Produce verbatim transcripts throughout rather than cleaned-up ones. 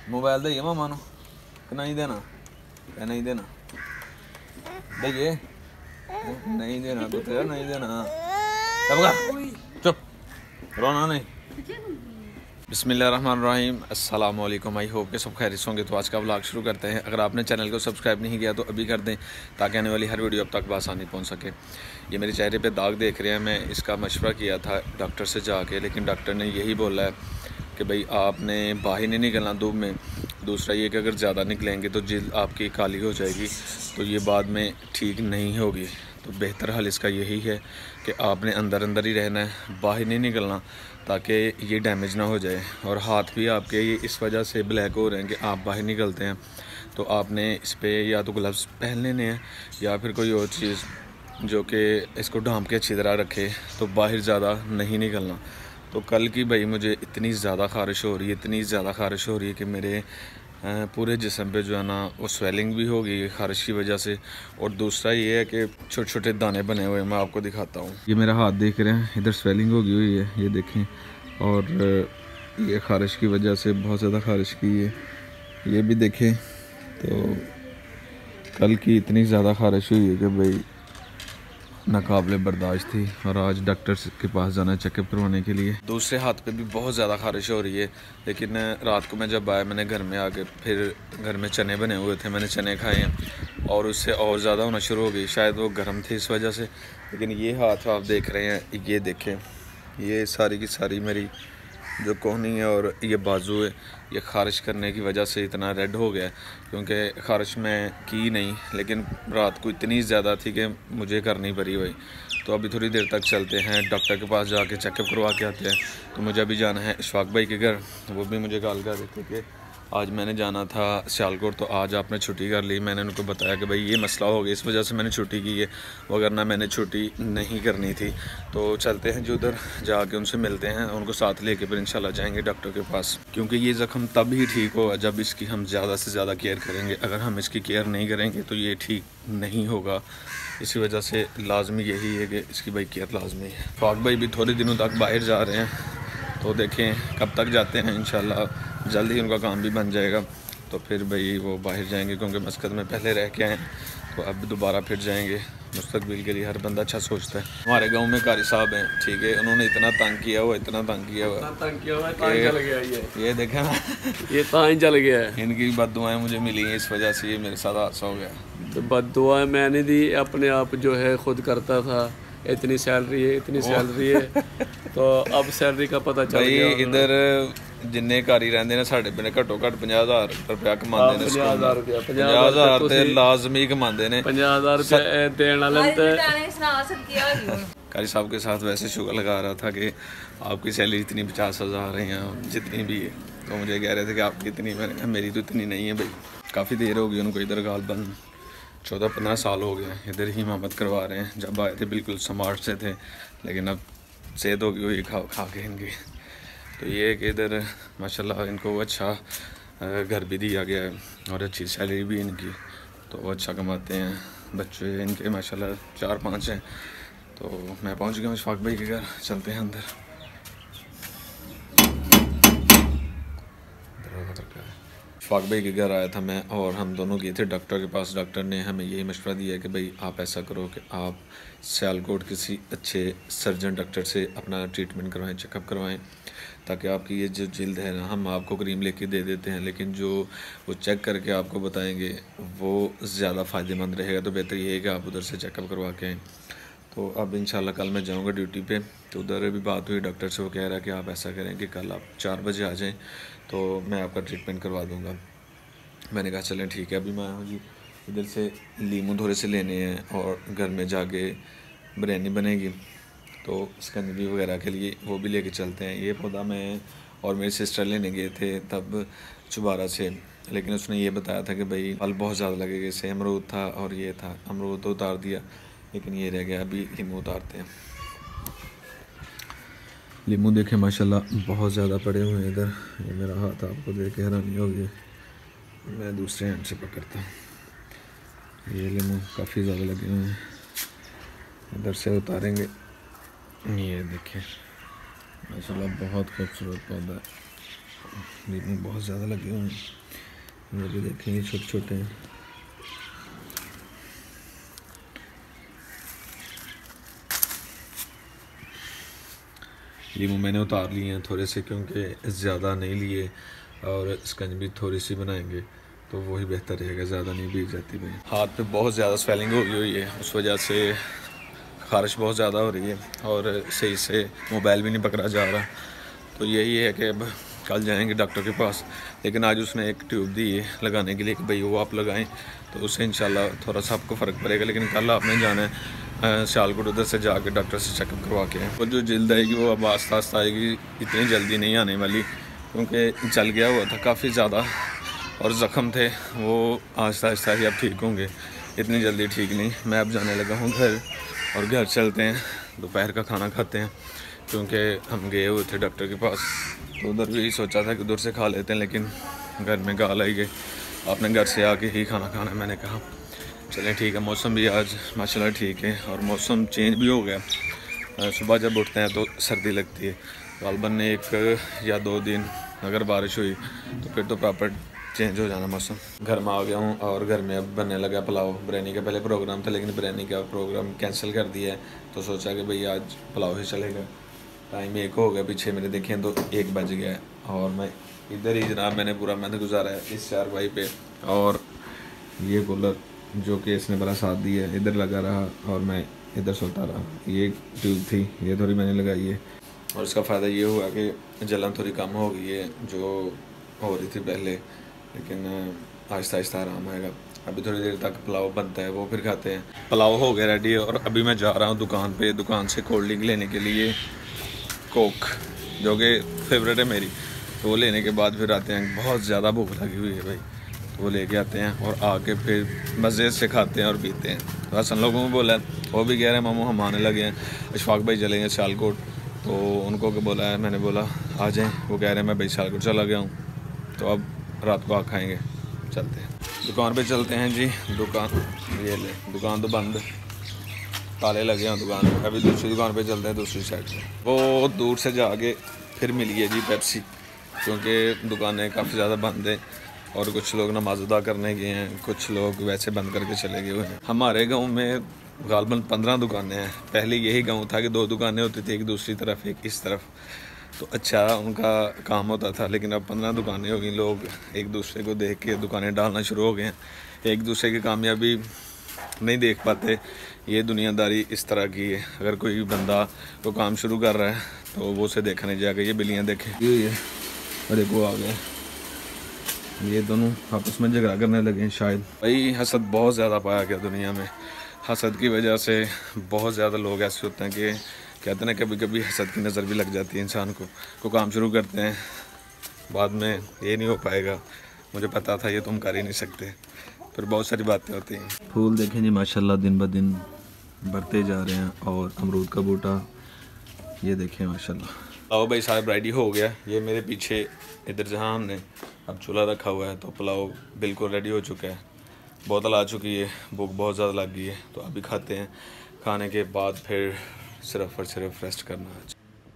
Mobile दे मामा no कि नहीं देना, क्या नहीं देना, दे नहीं देना कुत्ते, नहीं देना, चुप रोना नहीं। बिस्मिल्लाहिर्रहमानिर्रहीम, अस्सलाम वालेकुम। आई होप के सब खैरियत होंगे। तो आज का व्लॉग शुरू करते हैं। अगर आपने चैनल को सब्सक्राइब नहीं किया तो अभी कर दें ताकि आने वाली हर वीडियो अब तक बआसानी पहुंच सके। ये मेरे चेहरे पे दाग देख रहे हैं, मैं इसका मशवरा किया था डॉक्टर से जाके, लेकिन डॉक्टर ने यही बोला है कि भाई आपने बाहर नहीं निकलना धूप में। दूसरा ये कि अगर ज़्यादा निकलेंगे तो जिल्द आपकी काली हो जाएगी, तो ये बाद में ठीक नहीं होगी। तो बेहतर हल इसका यही है कि आपने अंदर अंदर ही रहना है, बाहर नहीं निकलना, ताकि ये डैमेज ना हो जाए। और हाथ भी आपके ये इस वजह से ब्लैक हो रहे हैं कि आप बाहर निकलते हैं, तो आपने इस पर या तो ग्लव्स पहन लेने हैं या फिर कोई और चीज़ जो कि इसको ढांप के अच्छी तरह रखे, तो बाहर ज़्यादा नहीं निकलना। तो कल की भाई मुझे इतनी ज़्यादा ख़ारिश हो रही है, इतनी ज़्यादा ख़ारिश हो रही है कि मेरे पूरे जिस्म पे जो है ना वो स्वेलिंग भी हो गई ख़ारिश की वजह से। और दूसरा ये है कि छोटे छोटे दाने बने हुए हैं, मैं आपको दिखाता हूँ। ये मेरा हाथ देख रहे हैं, इधर स्वेलिंग हो गई हुई है, ये देखें। और ये ख़ारिश की वजह से बहुत ज़्यादा ख़ारिश की है, ये भी देखें। तो कल की इतनी ज़्यादा ख़ारिश हुई है कि भाई नाकाबिले बर्दाश्त थी। और आज डॉक्टर के पास जाना है चेकअप करवाने के लिए। दूसरे हाथ पे भी बहुत ज़्यादा ख़ारिश हो रही है, लेकिन रात को मैं जब आया मैंने घर में आके फिर घर में चने बने हुए थे, मैंने चने खाए हैं और उससे और ज़्यादा होना शुरू हो गई। शायद वो गर्म थे इस वजह से। लेकिन ये हाथ आप देख रहे हैं, ये देखें, ये सारी की सारी मेरी जो कोहनी है और ये बाजू है, ये ख़ारिश करने की वजह से इतना रेड हो गया है, क्योंकि ख़ारिश मैं की नहीं, लेकिन रात को इतनी ज़्यादा थी कि मुझे करनी पड़ी भाई। तो अभी थोड़ी देर तक चलते हैं, डॉक्टर के पास जाके चेकअप करवा के आते हैं। तो मुझे अभी जाना है इशफाक भाई के घर, वो भी मुझे कॉल कर रहे थे कि आज मैंने जाना था सियालकोट, तो आज आपने छुट्टी कर ली। मैंने उनको बताया कि भाई ये मसला हो गया, इस वजह से मैंने छुट्टी की है, वरना मैंने छुट्टी नहीं करनी थी। तो चलते हैं जो उधर जाके उनसे मिलते हैं, उनको साथ लेके फिर इंशाल्लाह जाएंगे डॉक्टर के पास, क्योंकि ये ज़ख्म तब ही ठीक होगा जब इसकी हम ज़्यादा से ज़्यादा केयर करेंगे। अगर हम इसकी केयर नहीं करेंगे तो ये ठीक नहीं होगा। इसी वजह से लाजमी यही है कि इसकी भाई केयर लाजमी है। फाक भाई भी थोड़े दिनों तक बाहर जा रहे हैं, तो देखें कब तक जाते हैं। इंशाल्लाह जल्द ही उनका काम भी बन जाएगा, तो फिर भाई वो बाहर जाएंगे, क्योंकि मस्कत में पहले रह के आए, तो अब दोबारा फिर जाएंगे। मुस्तकबिल के लिए हर बंदा अच्छा सोचता है। हमारे गांव में कारी साहब हैं, ठीक है, उन्होंने इतना तंग किया हुआ, इतना तंग किया हुआ, तंग किया हुआ चल गया ये ये देखें ना, ये ताई चल गया है। इनकी बद्दुआएं मुझे मिली हैं, इस वजह से ये मेरे साथ हादसा हो गया। तो बद्दुआएं मैंने दी, अपने आप जो है खुद करता था। इतनी सैलरी है, इतनी सैलरी है, तो अब सैलरी का पता चल गया। इधर जिन्ने कारी रहंदे ने साडे पिंड घट्टो घट्ट पचास हज़ार रुपया कमांदे ने, पचास हज़ार रुपया पचास हज़ार ते लाजमी कमांदे ने, पचास हज़ार रुपया देने वाले ते। कारी साहब के साथ वैसे शुगर लगा रहा था कि आपकी सैलरी इतनी पचास हज़ार है या जितनी भी है, तो मुझे कह रहे थे कि आपकी इतनी, मैंने कहा मेरी तो इतनी नहीं है भाई। काफ़ी देर हो गई उनको इधर गाल बंद, चौदह पंद्रह साल हो गए इधर ही इमामत करवा रहे हैं। जब आए थे बिल्कुल स्मार्ट से थे, लेकिन अब सेहत हो गई हुई खा खा के इनकी। तो ये है कि इधर माशाल्लाह इनको अच्छा घर भी दिया गया है और अच्छी सैलरी भी इनकी, तो वो अच्छा कमाते हैं। बच्चे इनके माशाल्लाह चार पाँच हैं। तो मैं पहुंच गया हूँ इशफाक भाई के घर, चलते हैं अंदर। इशफाक भाई के घर आया था मैं, और हम दोनों गए थे डॉक्टर के पास। डॉक्टर ने हमें यही मशवरा दिया कि भाई आप ऐसा करो कि आप सियालकोट किसी अच्छे सर्जन डॉक्टर से अपना ट्रीटमेंट करवाएं, चेकअप करवाएं, ताकि आपकी ये जो जिल्द है ना, हम आपको क्रीम लेके दे देते हैं, लेकिन जो वो चेक करके आपको बताएंगे वो ज़्यादा फ़ायदेमंद रहेगा। तो बेहतर ये है कि आप उधर से चेकअप करवा के आएँ। तो अब इंशाल्लाह कल मैं जाऊंगा ड्यूटी पे, तो उधर भी बात हुई डॉक्टर से, वो कह रहा है कि आप ऐसा करें कि कल आप चार बजे आ जाएं, तो मैं आपका ट्रीटमेंट करवा दूंगा। मैंने कहा चलें ठीक है। अभी मैं आया हूँ जी, इधर से लीमू थोड़े से लेने हैं और घर में जाके बिरयानी बनेगी, तो स्कंजबी वगैरह के लिए वो भी लेके चलते हैं। ये पौधा मैं और मेरी सिस्टर लेने गए थे तब चुबारा से, लेकिन उसने ये बताया था कि भाई फल बहुत ज़्यादा लगेगा। इससे अमरूद था और ये था, अमरूद तो उतार दिया, लेकिन ये रह गया, अभी लीमू उतारते हैं। लीमू देखें माशाल्लाह बहुत ज़्यादा पड़े हुए हैं इधर। ये मेरा हाथ आपको देख के हैरानी होगी, मैं दूसरे हैंड से पकड़ता हूँ। ये लीमू काफ़ी ज़्यादा लगे हुए हैं, इधर से उतारेंगे। ये देखें माशाल्लाह बहुत खूबसूरत पौधा है। लीमू बहुत ज़्यादा लगे हुए हैं, ये भी देखेंगे छोटे छोटे हैं। लीमू मैंने उतार लिए हैं थोड़े से, क्योंकि ज़्यादा नहीं लिए और स्कंज भी थोड़ी सी बनाएंगे तो वही बेहतर रहेगा, ज़्यादा नहीं बीज जाती भाई। हाथ पे बहुत ज़्यादा स्वेलिंग हो गई हुई है, उस वजह से खारिश बहुत ज़्यादा हो रही है और सही से मोबाइल भी नहीं पकड़ा जा रहा। तो यही है कि अब कल जाएंगे डॉक्टर के पास, लेकिन आज उसने एक ट्यूब दी है लगाने के लिए कि भाई वो आप लगाएं तो उससे इंशाल्लाह थोड़ा सा आपको फ़र्क पड़ेगा। लेकिन कल आपने जाना है सियालकोट, उधर से जाके डॉक्टर से चेकअप करवा के। वो जो जल्द आएगी वो अब आस्ता आस्ता आएगी, इतनी जल्दी नहीं आने वाली, क्योंकि जल गया हुआ था काफ़ी ज़्यादा और ज़ख़म थे, वो आहिस्ता आहिस्ता ही अब ठीक होंगे, इतनी जल्दी ठीक नहीं। मैं अब जाने लगा हूँ घर, और घर चलते हैं, दोपहर का खाना खाते हैं, क्योंकि हम गए हुए थे डॉक्टर के पास तो उधर भी सोचा था कि उधर से खा लेते हैं, लेकिन घर में गाल आई गई आपने घर से आके ही खाना खाना है। मैंने कहा चलें ठीक है। मौसम भी आज माशाल्लाह ठीक है और मौसम चेंज भी हो गया। सुबह जब उठते हैं तो सर्दी लगती है, गालबन एक या दो दिन अगर बारिश हुई तो फिर तो प्रॉपर चेंज हो जाना मौसम। घर में आ गया हूँ और घर में अब बनने लगा पुलाव। बिरयानी का पहले प्रोग्राम था, लेकिन बिरयानी का प्रोग्राम कैंसिल कर दिया है, तो सोचा कि भाई आज पुलाव ही चलेगा। टाइम एक हो गया, पीछे मेरे देखें तो एक बज गया है और मैं इधर ही जनाब मैंने पूरा मेहनत गुजारा है इस चारपाई पे। और ये कूलर जो कि इसने बड़ा साथ दिया है इधर लगा रहा और मैं इधर सोता रहा। ये ट्यूब थी, ये थोड़ी मैंने लगाई है और इसका फ़ायदा ये हुआ कि जलन थोड़ी कम हो गई है जो हो रही थी पहले, लेकिन आहिस्ता आहिस्ता आराम आएगा। अभी थोड़ी देर तक पुलाव बनता है, वो फिर खाते हैं। पुलाव हो गया रेडी और अभी मैं जा रहा हूँ दुकान पे, दुकान से कोल्ड ड्रिंक लेने के लिए, कोक जो कि फेवरेट है मेरी, तो वो लेने के बाद फिर आते हैं। बहुत ज़्यादा भूख लगी हुई है भाई, तो वो लेके आते हैं और आके फिर मज़े से खाते हैं और पीते हैं। तो हसन लोगों को बोला, वो भी कह रहे हैं मामू हम आने लगे हैं, अशफाक भाई चलेंगे सियालकोट, तो उनको को बोला है, मैंने बोला आ जाएँ। वो कह रहे हैं मैं भाई सियालकोट चला गया हूँ, तो अब रात को आ खाएँगे, चलते हैं दुकान पे चलते हैं जी। दुकान ये ले, दुकान तो बंद, ताले लगे हैं दुकान पे। अभी दूसरी दुकान पे चलते हैं, दूसरी साइड से। वो दूर से जाके फिर मिली है जी पेप्सी, क्योंकि दुकानें काफ़ी ज़्यादा बंद हैं और कुछ लोग नमाज अदा करने गए हैं, कुछ लोग वैसे बंद करके चले गए हुए हैं। हमारे गांव में गालबन पंद्रह दुकानें हैं। पहले यही गांव था कि दो दुकानें होती थी, एक दूसरी तरफ एक इस तरफ, तो अच्छा उनका काम होता था। लेकिन अब पंद्रह दुकानें हो गई, लोग एक दूसरे को देख के दुकानें डालना शुरू हो गए हैं, एक दूसरे की कामयाबी नहीं देख पाते। ये दुनियादारी इस तरह की है, अगर कोई बंदा को काम शुरू कर रहा है तो वो उसे देखने जाकर ये बिल्लियाँ देखें ये और एक वो आ गए, ये दोनों आपस में झगड़ा करने लगे शायद। भाई हसद बहुत ज़्यादा पाया गया दुनिया में। हसद की वजह से बहुत ज़्यादा लोग ऐसे होते हैं कि कहते हैं कभी कभी हसद की नज़र भी लग जाती है इंसान को। को काम शुरू करते हैं, बाद में ये नहीं हो पाएगा, मुझे पता था ये तुम कर ही नहीं सकते, फिर बहुत सारी बातें होती हैं। फूल देखें जी माशाल्लाह दिन ब दिन बढ़ते जा रहे हैं। और अमरूद का बूटा ये देखें माशाल्लाह। आओ भाई साहब रेडी हो गया, ये मेरे पीछे इधर जहाँ हमने अब चूल्हा रखा हुआ है, तो पुलाव बिल्कुल रेडी हो चुका है। बोतल आ चुकी है, भूख बहुत ज़्यादा लग गई है, तो अभी खाते हैं। खाने के बाद फिर सिर्फ और सिर्फ रेस्ट करना है।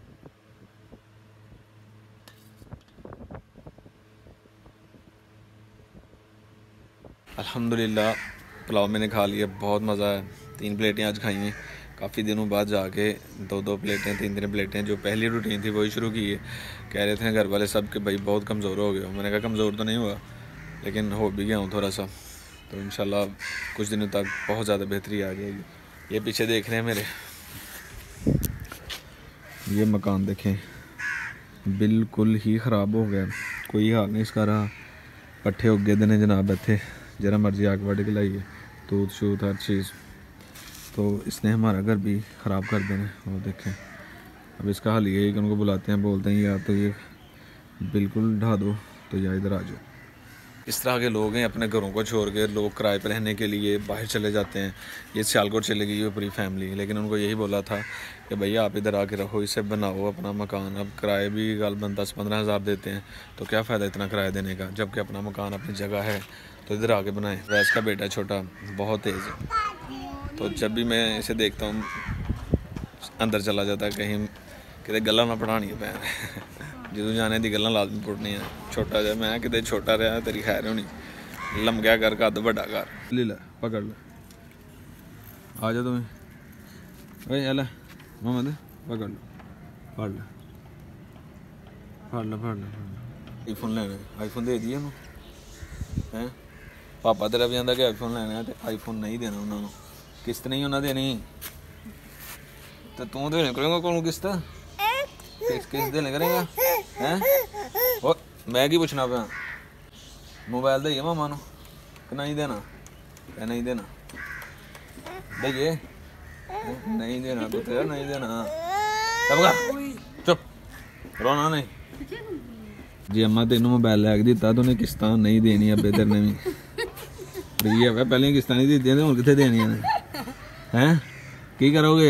अल्हम्दुलिल्लाह पुलाव मैंने खा लिया, बहुत मज़ा है। तीन प्लेटें आज खाई हैं, काफ़ी दिनों बाद जाके दो दो प्लेटें तीन तीन प्लेटें, जो पहली रूटीन थी वही शुरू की है। कह रहे थे घर वाले सब कि भाई बहुत कमज़ोर हो गए हो। मैंने कहा कमज़ोर तो नहीं हुआ, लेकिन हो भी गया हूँ थोड़ा सा, तो इंशाल्लाह कुछ दिनों तक बहुत ज़्यादा बेहतरी आ जाएगी। ये पीछे देख रहे हैं मेरे, ये मकान देखें बिल्कुल ही ख़राब हो गया, कोई हाल नहीं इसका रहा। पट्ठे उगे देने जनाब इतने, जरा मर्जी आग वड़ के लाइए, दूध शूध हर चीज़, तो इसने हमारा घर भी ख़राब कर देना। और देखें अब इसका हाल ये है कि उनको बुलाते हैं, बोलते हैं या तो ये बिल्कुल ढा दो तो या इधर आ जाओ। इस तरह के लोग हैं, अपने घरों को छोड़ के लोग किराए पर रहने के लिए बाहर चले जाते हैं। ये सियालकोट चले गई है पूरी फैमिली, लेकिन उनको यही बोला था कि भैया आप इधर आके रहो, इसे बनाओ अपना मकान। अब किराए भी गालबन दस पंद्रह हज़ार देते हैं, तो क्या फ़ायदा इतना किराया देने का, जबकि अपना मकान अपनी जगह है, तो इधर आके बनाएं। वैस का बेटा छोटा बहुत तेज़ है, तो जब भी मैं इसे देखता हूँ अंदर चला जाता है, कहीं कितने गला में पढ़ानी है पैर ਜਦੋਂ ਜਾਣੇ ਦੀ ਗੱਲਾਂ ਲਾਜ਼ਮੀ ਪੁੱਟਣੀਆਂ। ਛੋਟਾ ਜਿਹਾ ਮੈਂ ਕਿਤੇ ਛੋਟਾ ਰਿਹਾ ਤੇਰੀ ਖੈਰ ਹੋਣੀ, ਲੰਮਕਿਆ ਕਰ ਕੱਦ ਵੱਡਾ ਕਰ। ਲੈ ਲੈ ਪਕੜ ਲੈ, ਆ ਜਾ ਤੂੰ ਓਏ ਆ ਲੈ ਮੁਹੰਮਦ ਪਕੜ ਲੈ, ਫੜ ਲੈ ਫੜ ਲੈ ਫੜ ਲੈ ਆਈਫੋਨ ਲੈਣਾ। ਆਈਫੋਨ ਦੇ ਦਈਏ ਉਹਨੂੰ ਹੈਂ? ਪਾਪਾ ਤੇਰਾ ਵੀ ਆਂਦਾ ਕਿ ਆਈਫੋਨ ਲੈਣਾ ਤੇ ਆਈਫੋਨ ਨਹੀਂ ਦੇਣਾ ਉਹਨਾਂ ਨੂੰ, ਕਿਸ਼ਤ ਨਹੀਂ ਉਹਨਾਂ ਦੇਣੀ ਤੇ ਤੂੰ ਦੇਣੇ ਕਰੇਗਾ ਕੋਲ ਕਿਸ਼ਤ? ਕਿਸ ਕਿਸ ਦੇਣੇ ਕਰੇਗਾ ਹੈਂ? ਉਹ ਮੈਂ ਕੀ ਪੁੱਛਣਾ ਪਿਆ? मोबाइल दईए मामा नु कि नहीं देना? क्या नहीं देना? दईए नहीं देना तो तेरा नहीं देना। चुप रोना नहीं जी। अम्मा तेन मोबाइल लैके दिता तो उन्हें किस्तां नहीं देनी अबे तेरे ने भी रही है पहले किस्तां नहीं दी हुण कित्थे देनियां ने हैं? की करोगे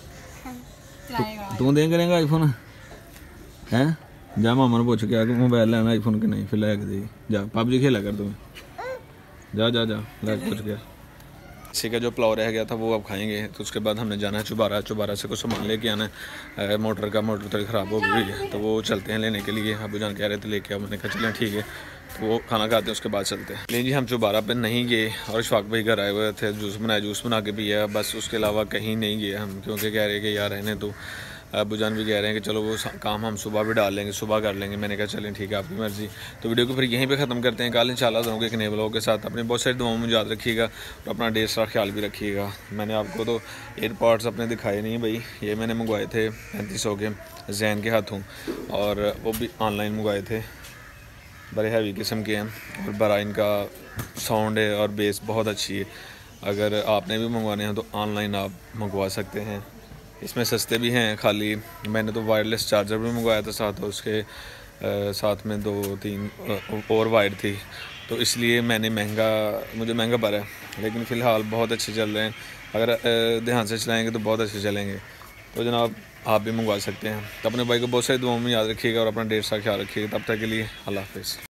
तू? दे करेंगा आईफोन हैं? जा मामा ने पूछ के आ मोबाइल लेना आईफोन के नहीं, फिर लैके दे जा पबजी खेला कर तुम्हें, जा जा जा लैके पूछ गया। इसी का जो पुलाव रह गया था वो अब खाएंगे। तो उसके बाद हमने जाना है चुबारा, चुबारा से कुछ सामान लेके आना है। मोटर का मोटर थोड़ी ख़राब हो गई है तो वो चलते हैं लेने के लिए। अबू जान कह रहे थे लेके आओ, मैंने कहा चलें ठीक है। तो वो खाना खाते हैं उसके बाद चलते हैं। लेकिन जी हम चुबारा पे नहीं गए और इशफाक भाई घर आए हुए थे, जूस बनाया, जूस बना के पिया, बस उसके अलावा कहीं नहीं गए हम, क्योंकि कह रहे कि यार रहने तो अबू जान भी कह रहे हैं कि चलो वो काम हम सुबह भी डाल लेंगे, सुबह कर लेंगे। मैंने कहा चलें ठीक है आपकी मर्ज़ी। तो वीडियो को फिर यहीं पे ख़त्म करते हैं। कल इंशाल्लाह दूँगा एक नए व्लॉग के साथ। अपनी बहुत सारी दुआओं में याद रखिएगा और अपना ढेर सारा ख्याल भी रखिएगा। मैंने आपको तो एयरपॉड्स अपने दिखाए नहीं भाई, ये मैंने मंगवाए थे पैंतीस सौ के जैन के हाथों, और वो भी ऑनलाइन मंगवाए थे, बड़े हैवी किस्म के हैं और बड़ा इनका साउंड है और बेस बहुत अच्छी है। अगर आपने भी मंगवाने हैं तो ऑनलाइन आप मंगवा सकते हैं, इसमें सस्ते भी हैं। खाली मैंने तो वायरलेस चार्जर भी मंगवाया था साथ, और उसके आ, साथ में दो तीन और वायर थी, तो इसलिए मैंने महंगा मुझे महंगा पड़ा है। लेकिन फ़िलहाल बहुत अच्छे चल रहे हैं, अगर ध्यान से चलाएंगे तो बहुत अच्छे चलेंगे। तो जनाब आप भी मंगवा सकते हैं। तो अपने भाई को बहुत सारी दुआओं में याद रखिएगा और अपना ढेर सारा ख्याल रखिएगा। तब तक के लिए अल्लाह हाफ़िज़।